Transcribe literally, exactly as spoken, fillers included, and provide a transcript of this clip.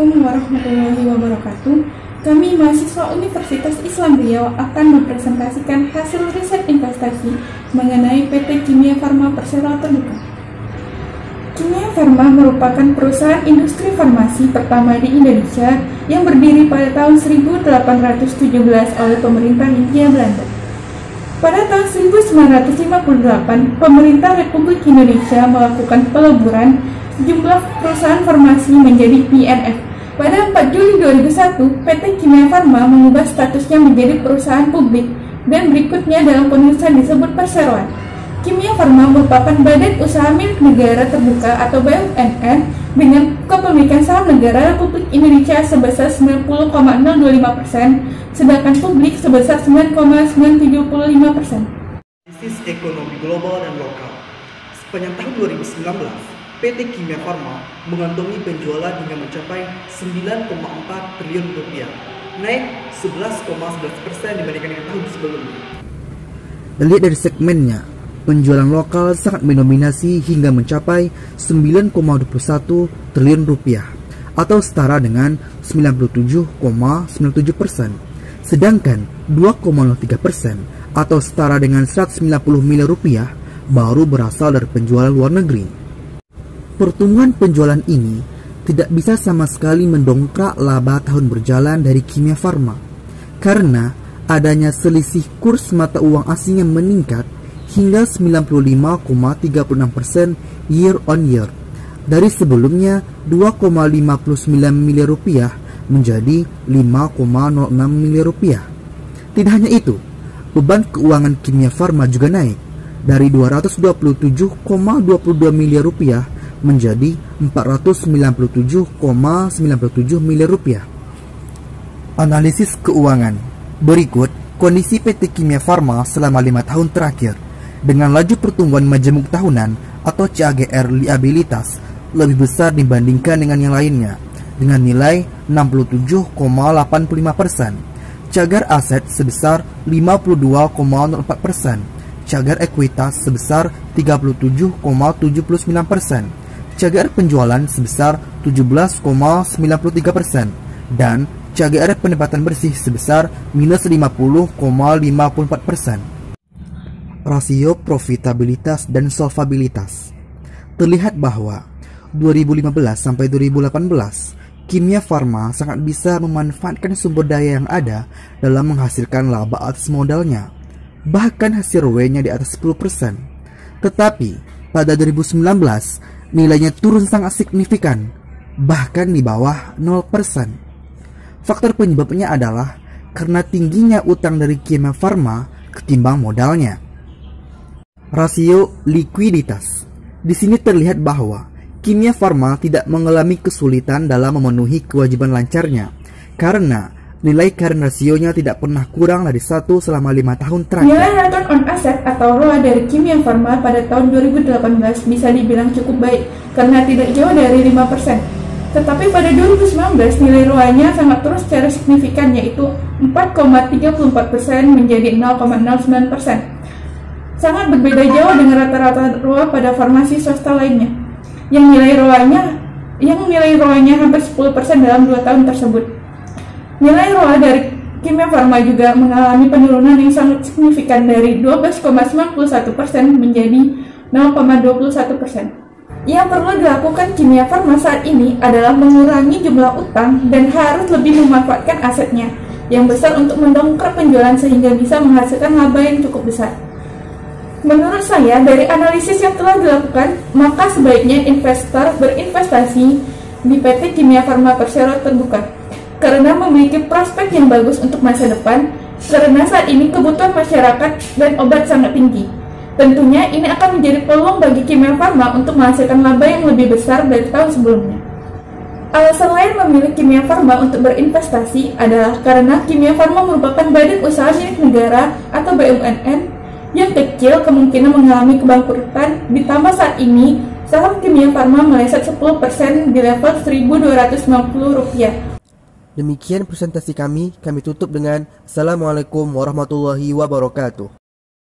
Assalamualaikum warahmatullahi wabarakatuh. Kami mahasiswa Universitas Islam Riau akan mempresentasikan hasil riset investasi mengenai P T Kimia Farma Persero Terbuka. Kimia Farma merupakan perusahaan industri farmasi pertama di Indonesia yang berdiri pada tahun seribu delapan ratus tujuh belas oleh pemerintah Hindia Belanda. Pada tahun seribu sembilan ratus lima puluh delapan, pemerintah Republik Indonesia melakukan peleburan sejumlah perusahaan farmasi menjadi P N F. Pada empat Juli dua ribu satu, P T Kimia Farma mengubah statusnya menjadi perusahaan publik dan berikutnya dalam penulisan disebut perseroan. Kimia Farma merupakan badan usaha milik negara terbuka atau B U M N dengan kepemilikan saham negara Republik Indonesia sebesar sembilan puluh koma nol dua lima persen, sedangkan publik sebesar sembilan koma sembilan tujuh lima persen. Analisis ekonomi global dan lokal. Sepanjang tahun dua ribu sembilan belas, P T Kimia Farma mengantongi penjualan hingga mencapai sembilan koma empat triliun rupiah, naik sebelas koma sebelas persen dibandingkan dengan tahun sebelumnya. Dilihat dari segmennya, penjualan lokal sangat mendominasi hingga mencapai sembilan koma dua satu triliun rupiah atau setara dengan sembilan puluh tujuh koma sembilan tujuh persen, sedangkan dua koma nol tiga persen atau setara dengan seratus sembilan puluh miliar rupiah baru berasal dari penjualan luar negeri. Pertumbuhan penjualan ini tidak bisa sama sekali mendongkrak laba tahun berjalan dari Kimia Farma karena adanya selisih kurs mata uang asing yang meningkat hingga sembilan puluh lima koma tiga enam persen year on year dari sebelumnya dua koma lima sembilan miliar rupiah menjadi lima koma nol enam miliar rupiah. Tidak hanya itu, beban keuangan Kimia Farma juga naik dari dua ratus dua puluh tujuh koma dua dua miliar rupiah menjadi empat ratus sembilan puluh tujuh koma sembilan tujuh miliar rupiah. Analisis keuangan. Berikut kondisi P T Kimia Farma selama lima tahun terakhir dengan laju pertumbuhan majemuk tahunan atau C A G R liabilitas lebih besar dibandingkan dengan yang lainnya dengan nilai enam puluh tujuh koma delapan lima persen, cagar aset sebesar lima puluh dua koma nol empat persen, cagar ekuitas sebesar tiga puluh tujuh koma tujuh sembilan persen, cagar penjualan sebesar tujuh belas koma sembilan tiga persen, dan cagar pendapatan bersih sebesar minus lima puluh koma lima empat persen. Rasio profitabilitas dan solvabilitas. Terlihat bahwa dua ribu lima belas sampai dua ribu delapan belas, Kimia Farma sangat bisa memanfaatkan sumber daya yang ada dalam menghasilkan laba atas modalnya. Bahkan hasil R O E-nya di atas sepuluh persen. Tetapi pada dua ribu sembilan belas, nilainya turun sangat signifikan, bahkan di bawah nol persen. Faktor penyebabnya adalah karena tingginya utang dari Kimia Farma ketimbang modalnya. Rasio likuiditas. Di sini terlihat bahwa Kimia Farma tidak mengalami kesulitan dalam memenuhi kewajiban lancarnya karena nilai current rasionya tidak pernah kurang dari satu selama lima tahun terakhir. Nilai return on asset atau R O A dari Kimia Farma pada tahun dua ribu delapan belas bisa dibilang cukup baik karena tidak jauh dari lima persen. Tetapi pada dua ribu sembilan belas nilai R O A-nya sangat turun secara signifikan, yaitu empat koma tiga empat persen menjadi nol koma nol sembilan persen. Sangat berbeda jauh dengan rata-rata R O A pada farmasi swasta lainnya yang nilai R O A-nya yang nilai R O A-nya hampir sepuluh persen dalam dua tahun tersebut. Nilai R O A dari Kimia Farma juga mengalami penurunan yang sangat signifikan dari dua belas koma sembilan satu persen menjadi nol koma dua satu persen. Yang perlu dilakukan Kimia Farma saat ini adalah mengurangi jumlah utang dan harus lebih memanfaatkan asetnya yang besar untuk mendongkrak penjualan sehingga bisa menghasilkan laba yang cukup besar. Menurut saya, dari analisis yang telah dilakukan, maka sebaiknya investor berinvestasi di P T Kimia Farma Persero Terbuka karena memiliki prospek yang bagus untuk masa depan, karena saat ini kebutuhan masyarakat dan obat sangat tinggi. Tentunya ini akan menjadi peluang bagi Kimia Farma untuk menghasilkan laba yang lebih besar dari tahun sebelumnya. Alasan lain memilih Kimia Farma untuk berinvestasi adalah karena Kimia Farma merupakan badan usaha milik negara atau B U M N yang kecil kemungkinan mengalami kebangkrutan, ditambah saat ini saham Kimia Farma melesat sepuluh persen di level seribu dua ratus sembilan puluh rupiah. Demikian presentasi kami, kami tutup dengan Assalamualaikum warahmatullahi wabarakatuh.